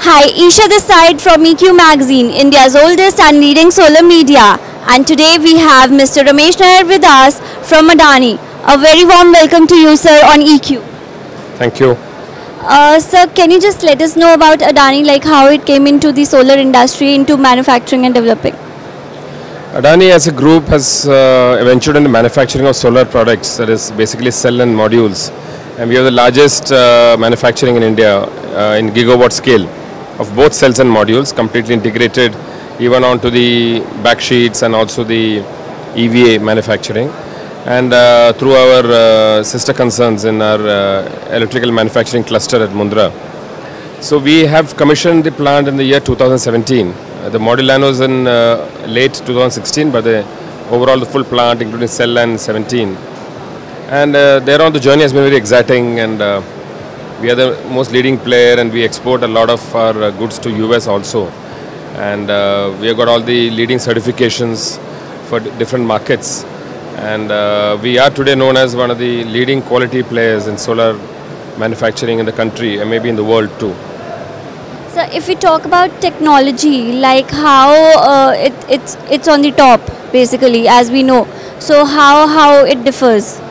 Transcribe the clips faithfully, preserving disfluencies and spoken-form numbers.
Hi, Isha this side from E Q Magazine, India's oldest and leading solar media. And today we have Mister Ramesh Nair with us from Adani. A very warm welcome to you, sir, on E Q. Thank you. Uh, sir, can you just let us know about Adani, like how it came into the solar industry, into manufacturing and developing? Adani as a group has uh, ventured in the manufacturing of solar products, that is basically cell and modules. And we are the largest uh, manufacturing in India uh, in gigawatt scale of both cells and modules, completely integrated even onto the back sheets and also the E V A manufacturing. And uh, through our uh, sister concerns in our uh, electrical manufacturing cluster at Mundra. So we have commissioned the plant in the year two thousand seventeen. Uh, the module line was in uh, late two thousand sixteen, but the overall the full plant including cell line seventeen. And uh, thereon the journey has been very exciting, and uh, we are the most leading player, and we export a lot of our uh, goods to U S also. And uh, we have got all the leading certifications for different markets. And uh, we are today known as one of the leading quality players in solar manufacturing in the country and maybe in the world too. So if we talk about technology, like how uh, it, it's, it's on the top basically, as we know. So how, how it differs?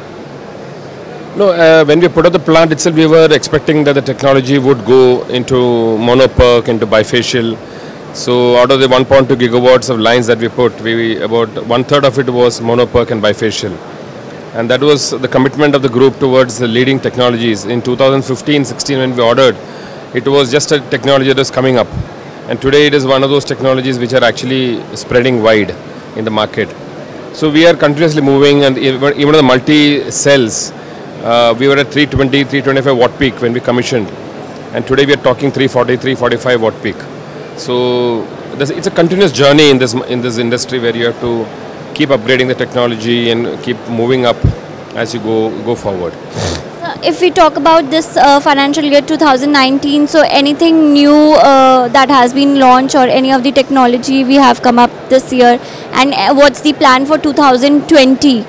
No, uh, when we put up the plant itself, we were expecting that the technology would go into mono-PERC, into bifacial. So out of the one point two gigawatts of lines that we put, we about one third of it was mono-PERC and bifacial. And that was the commitment of the group towards the leading technologies. In two thousand fifteen sixteen when we ordered, it was just a technology that was coming up. And today it is one of those technologies which are actually spreading wide in the market. So we are continuously moving, and even, even the multi-cells, uh, we were at three twenty, three twenty-five watt peak when we commissioned. And today we are talking three forty, three forty-five watt peak. So it's a continuous journey in this in this industry where you have to keep upgrading the technology and keep moving up as you go go forward. If we talk about this uh, financial year two thousand nineteen, so anything new uh, that has been launched or any of the technology we have come up this year, and uh, what's the plan for two thousand twenty?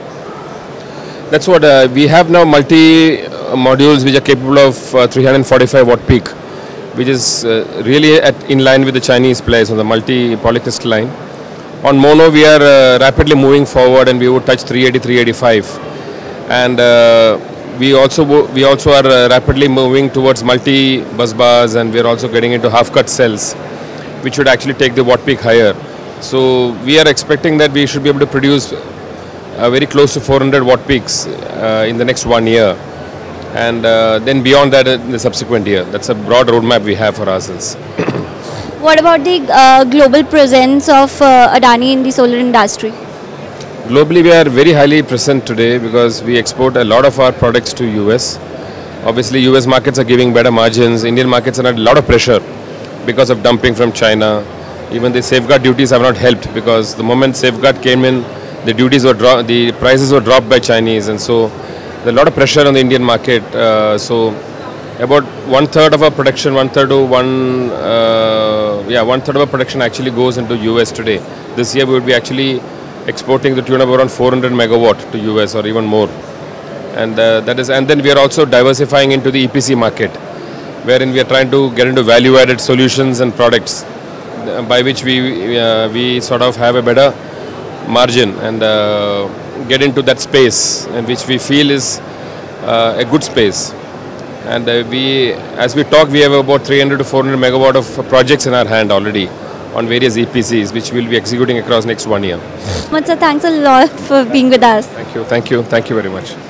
That's what uh, we have now, multi uh, modules which are capable of uh, three forty-five watt peak, which is uh, really at, in line with the Chinese players on the multi polycrystalline. On mono we are uh, rapidly moving forward, and we would touch three eighty, three eighty-five. And uh, we also we also are uh, rapidly moving towards multi bus bars, and we are also getting into half cut cells, which should actually take the watt peak higher. So we are expecting that we should be able to produce uh, very close to four hundred watt peaks uh, in the next one year. And uh, then beyond that in the subsequent year. That's a broad roadmap we have for ourselves. What about the uh, global presence of uh, Adani in the solar industry? Globally we are very highly present today because we export a lot of our products to U S. Obviously U S markets are giving better margins. Indian markets are under a lot of pressure because of dumping from China. Even the safeguard duties have not helped, because the moment safeguard came in, the duties were dro the prices were dropped by Chinese, and so there's a lot of pressure on the Indian market. Uh, so about one third of our production, one third to one, uh, yeah, one third of our production actually goes into U S today. This year we would be actually exporting the tune of around four hundred megawatt to U S or even more. And uh, that is, and then we are also diversifying into the E P C market, wherein we are trying to get into value-added solutions and products, uh, by which we uh, we sort of have a better margin and uh, get into that space, and which we feel is uh, a good space. And uh, we, as we talk, we have about three hundred to four hundred megawatt of projects in our hand already on various E P Cs, which we will be executing across next one year. Sir, thanks a lot for being with us. Thank you, thank you, thank you very much.